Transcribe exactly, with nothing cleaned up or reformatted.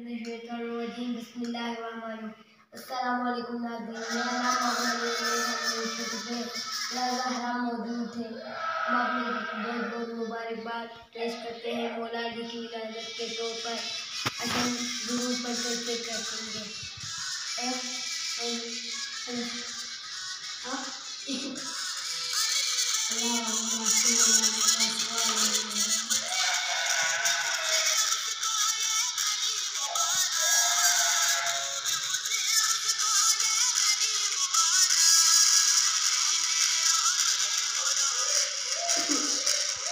बिस्मिल्लाहिर्रहमानिर्रहीम। अस्सलाम वालेकुम नाज़रीन, मेरा नाम मोहम्मद है। हराम मौजूद थे। हम अपनी बहुत बहुत मुबारकबाद पेश करते हैं मौला अली की विलादत के तौर पर। असल दुरूद पर पेश करते हैं। अल्लाह